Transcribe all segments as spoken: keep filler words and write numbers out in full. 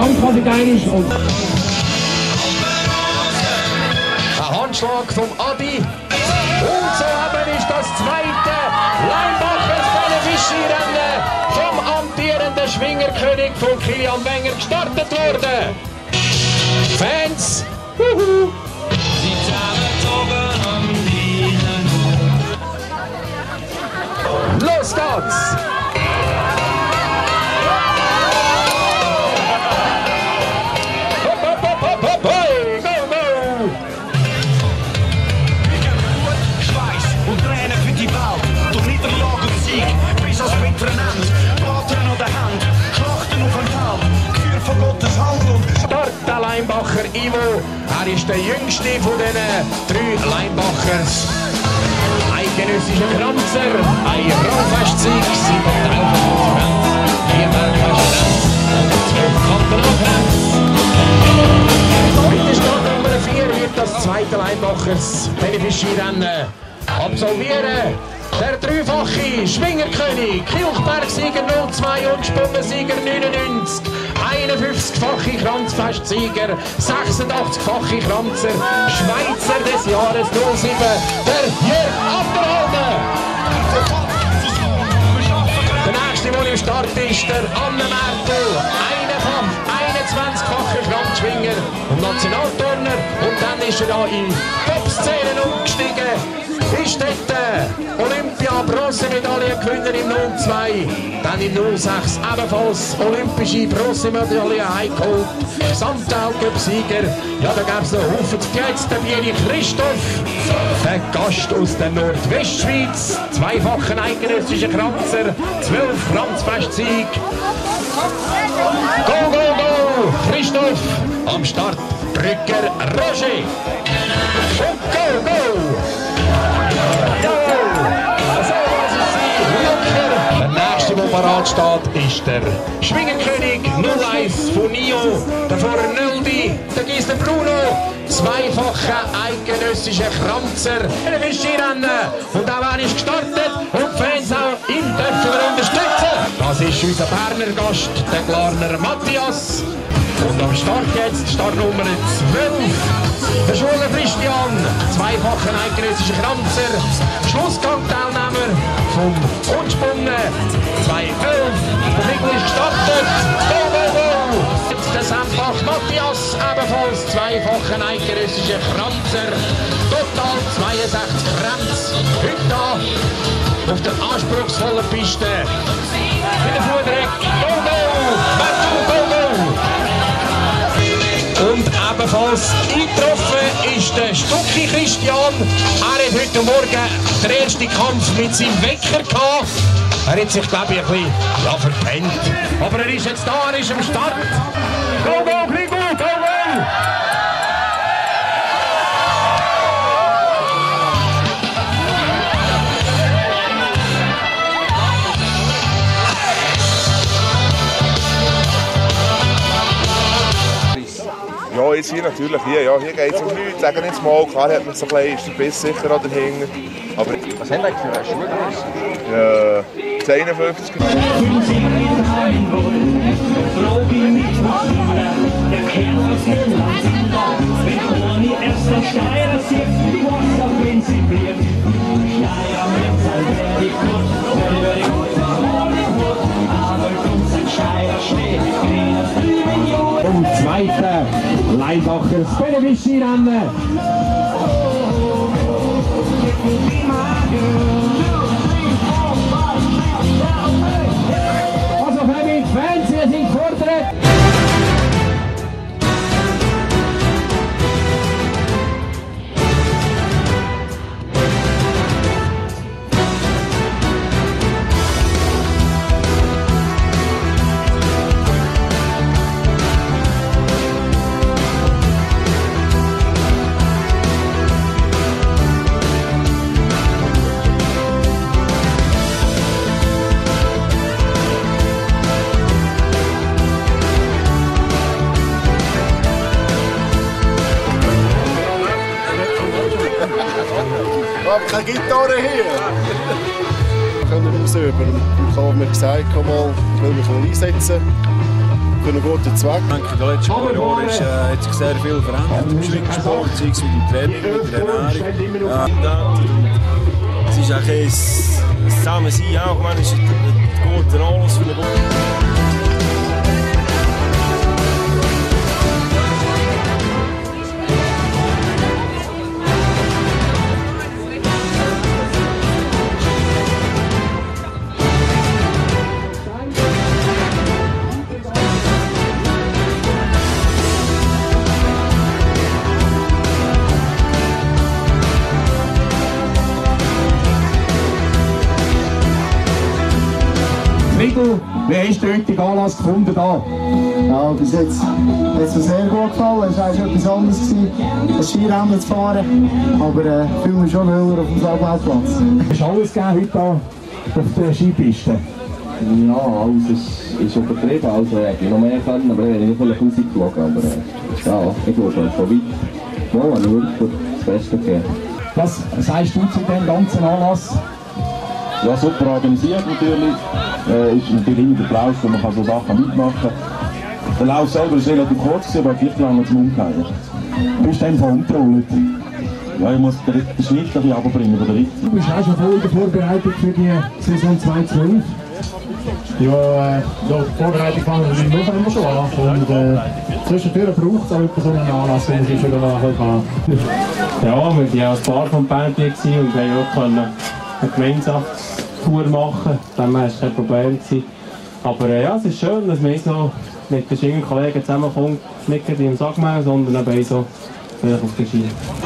Hand quasi geil ist. Und ein Handschlag vom Adi. Und so eben ist das zweite Leinbachers Benefici-Rennen vom amtierenden Schwingerkönig von Kilian Wenger gestartet worden. Fans, huhu. Los geht's! Hopp, hopp, hopp, hopp, hopp, hey, go, go! Schweiß und Tränen für die Welt, durch Niederlage und Sieg, bis ans bittere Ende, Braten an der Hand, Schlachten auf dem Feld, Gefühl von Gottes Hand und Start der Leinbacher Ivo, er ist der jüngste von diesen drei Leinbachers. Eidgenössischer Kranzer, ein Rollfestsieg, sieben Teil von Konkurrenz, vier Weltmeisterrenz und zwölf Kantonalrenz. Mit der Startnummer vier wird das zweite Leinbachers Benefici-Rennen absolvieren. Der dreifache Schwingerkönig, Kilchberg-Sieger null zwei und Spunnensieger neunundneunzig, einundfünfzigfache Kranzfestsieger, sechsundachtzigfache Kranzer, Schweizer des Jahres null sieben, der Jörg Abderhalden. Der nächste, der im Start ist, der Anne Merkel, einundzwanzigfacher Kranzschwinger und Nationalturner. Und dann ist er da in Top-Szenen umgestiegen. Ist dort Olympia Bronzemedaillengewinner im null zwei, dann im null sechs ebenfalls olympische Bronzemedaille heimgeholt, Gesamtweltcup-Sieger. Ja, da gäbe es noch Haufen. Jetzt der Bieri Christoph, der Gast aus der Nordwestschweiz, zweifacher eidgenössischer Kranzer, zwölf Kranzfestsieg. Go, go, go! Christoph am Start, Brücker Roger. Und go, go! Der nächste, der parat steht, ist der Schwingerkönig null eins von Nio, der vorher Nöldi, der Gisler Bruno, zweifacher eidgenössischer Kranzer, ein Skirennen. Und auch er ist gestartet und die Fans auch ihn dürfen wir unterstützen. Das ist unser Berner Gast, der Glarner Matthias. Und am Start jetzt Startnummer zwölf. Der Schuler Christian, zweifacher eidgenössischer Kranzer, Schlussgang-Teilnehmer vom Unspunnen zweitausendelf. Der Miguel ist gestartet. Go, go, go! Jetzt der Sempach Matthias, ebenfalls zweifacher eidgenössischer Kranzer. Total zweiundsechzig Kränze. Heute da auf der anspruchsvollen Piste. Mit der Fuhrdreck. Go, go! Matthew, go, go! Und ebenfalls eingetroffen ist der Stucki Christian. Er hat heute Morgen den ersten Kampf mit seinem Wecker gehabt. Er hat sich, glaube ich, ein bisschen ja, verpennt. Aber er ist jetzt da, er ist am Start. Go, go, Grigo, go, go! Ja, jetzt hier natürlich, hier, ja, hier geht es um nichts, sagen jetzt mal, klar hat man so ein bisschen, ist der Biss sicher an dahinter, aber... Was haben wir für eine Schuhgröße? Ja, zweiundfünfzig. vom zweiten Leinbachers Benefici-Rennen. Also Fabi, die Fans, wir sind gefordert. Ich habe keine Gitarre hier. Wir können rausüben. Ich habe mir gesagt, komm mal, ich will mich mal einsetzen. für einen guten Zweck. Ich denke, in den letzten paar Jahren ist, äh, hat sich sehr viel verändert im Schwingsport, sei es mit dem Training, mit der Ernährung. Äh, es ist eigentlich ein Zusammensein auch, man ist ein guter Anlass für eine gute... Wie hast du den heutigen Anlass gefunden? Da? Ja, bis jetzt hat es mir sehr gut gefallen. Es war etwas anderes, als Skirennen zu fahren. Aber äh, ich fühle mich schon höher auf dem Salbladplatz. Hast du alles gegeben heute da auf der Skipiste? Ja, alles ist, ist übertrieben. Also, ich hätte noch mehr können, aber ich habe nicht vielleicht rausgeflogen. Aber äh, ja, ich glaube, von weit ja, habe ich wirklich das Beste gegeben. Was sagst du zu dem ganzen Anlass? Ja, super organisiert natürlich. Äh, ist natürlich immer der Applaus, wo man kann so Sachen mitmachen kann. Der Lauf selber war relativ kurz, aber vielleicht lange zum Umkehren. Bist du dann veruntrollt? Ja, ich muss den, den Schnitt ein bisschen runterbringen bei der Ritt. Du bist auch schon voll in der Vorbereitung für die Saison zweitausendzwölf. Ja, äh, ja, die Vorbereitung fängt im November schon an. Und äh, zwischendurch braucht es auch so einen Anlass, den ich schon nachher kann. Ja, wir waren ja ein paar vom Band und haben auch eine Gemeinschaftstour machen. Dann war es kein Problem. Aber äh, ja, es ist schön, dass man so mit verschiedenen Kollegen zusammenkommt. Nicht nur im Sagmau, sondern auch so vielleicht auf der Ski.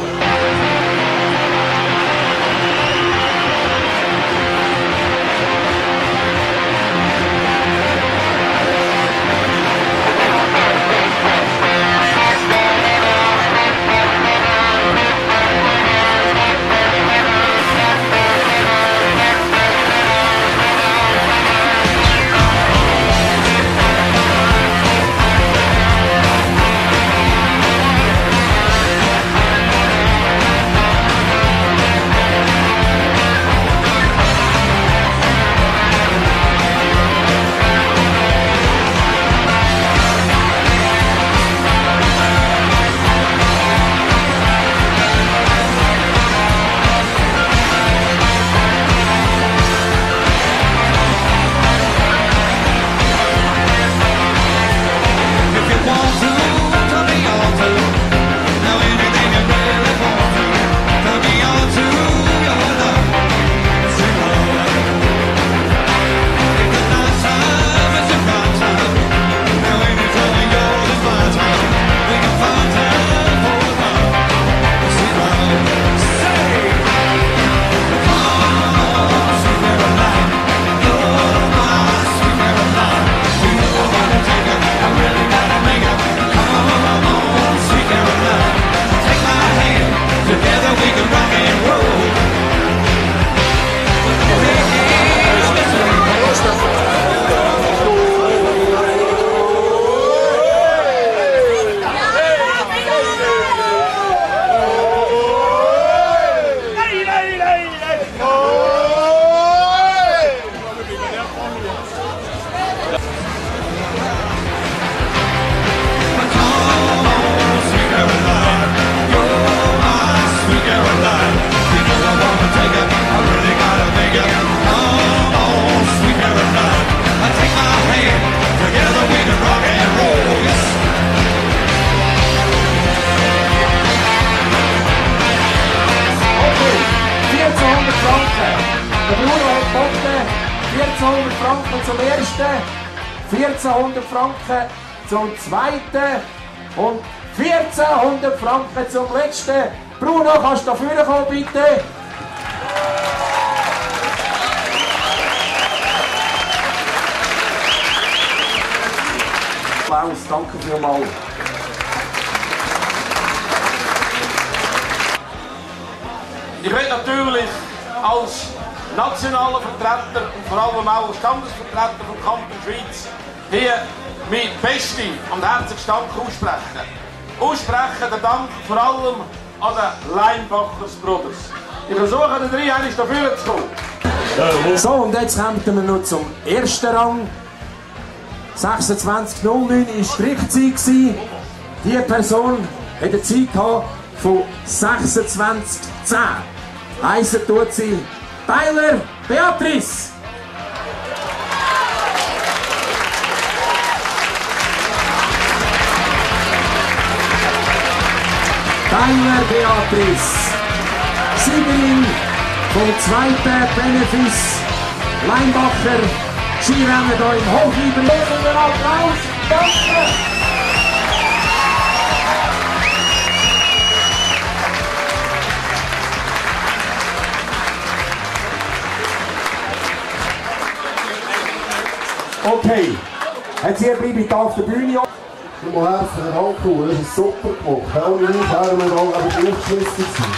vierzehnhundert Franken zum ersten, vierzehnhundert Franken zum zweiten und vierzehnhundert Franken zum letzten. Bruno, kannst du da vorne kommen, bitte? Klaus, danke vielmals. Ich will natürlich als nationaler Vertreter und vor allem auch als Standesvertreter vom Kanton Schweiz hier mein bestes und herzlichstes Dank aussprechen. Aussprechen den Dank vor allem an den Leinbachers Brothers. Ich versuche den drei einmal dafür zu kommen. So, und jetzt kommen wir noch zum ersten Rang. sechsundzwanzig null neun war Strichzeit. Diese Person hat eine Zeit von sechsundzwanzig zehn. Heissen tut sie Tyler Beatrice. Tyler Beatrice, Siegerin vom zweiten Benefice Leinbacher Skirennen hier im Hochüberleben. Applaus, danke! Okay, jetzt hier bleibe ich auf der Bühne. Ich muss herzlichen Dank, das ist super gemacht. Ohne uns wären wir auch aufgeschmissen gewesen.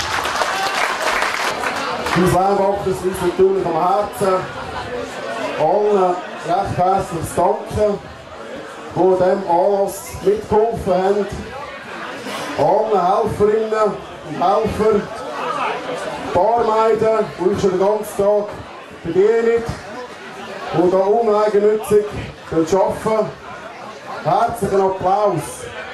Uns Leinbacher ist natürlich am Herzen, allen recht herzliches Danken, die diesem Anlass mitgeholfen haben. Allen Helferinnen und Helfer, Barmeiden, die ich schon den ganzen Tag bedienen, die hier uneigennützig arbeiten. Herzlichen Applaus!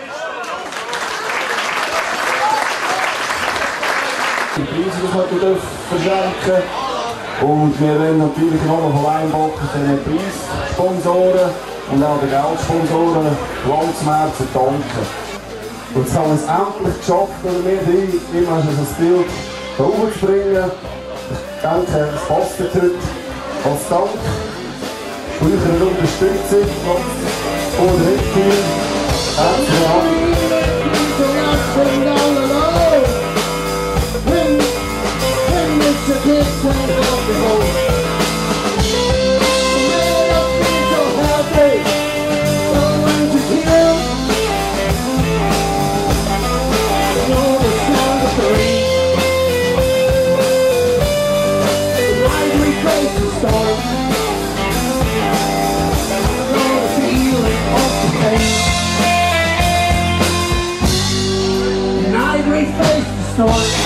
Die Preise, die wir verschenken. Und wir wollen natürlich noch von Leinbacher den Preissponsoren und auch den Geldsponsoren ganz zum Herzen danken. Und jetzt haben wir es endlich geschafft, oder wir drei, immer hast du ein Bild hochzubringen. Ich denke, es passt heute als Dank für eure Unterstützung und Rückkehr. Herzlichen Dank. Night we face the storm.